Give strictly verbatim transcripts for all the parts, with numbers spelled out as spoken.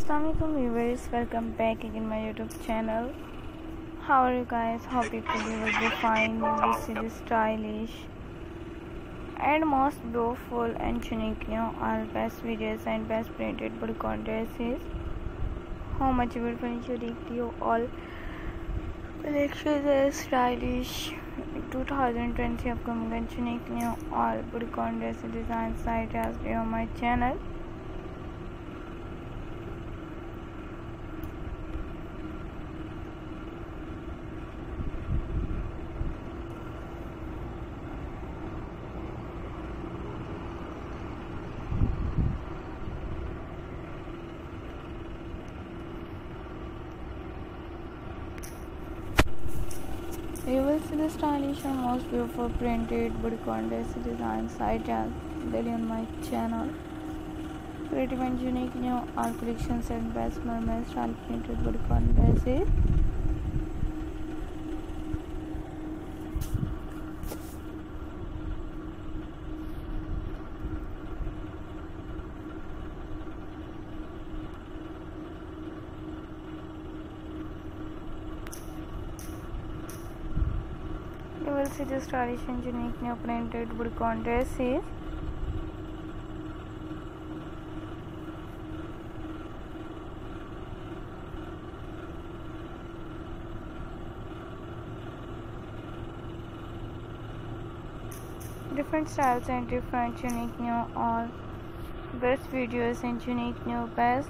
Assalamualaikum viewers, welcome back again my YouTube channel. How are you guys? Hope you will be fine. You will see the stylish and most beautiful and unique new all best videos and best printed bodycon dresses. How much beautiful and unique you all collections are stylish twenty twenty upcoming and unique new all bodycon dress design site as on my channel. You will see the stylish and most beautiful printed bodycon dress design site as daily on my channel. Creative and unique new art collections and best mermaid style printed bodycon dresses. You will see the stylish and unique new printed bodycon dresses. Different styles and different unique new all best videos and unique new best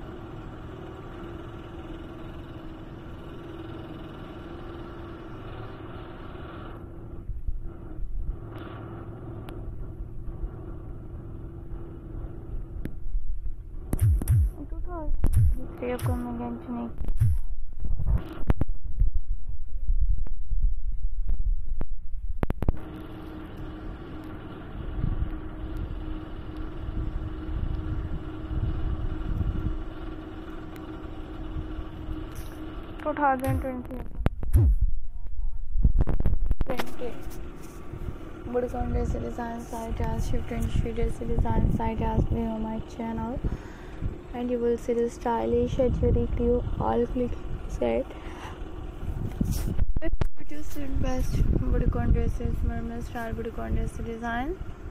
three upcoming and unique twenty twenty printed bodycon dress design site as shift and she dress design site as being on my channel. And you will see the stylish and unique new all click set. Best best bodycon dresses, mermaid style bodycon dress design.